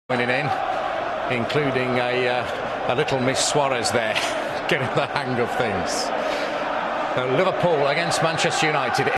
Joining in, including a little Miss Suarez there, getting the hang of things. Liverpool against Manchester United.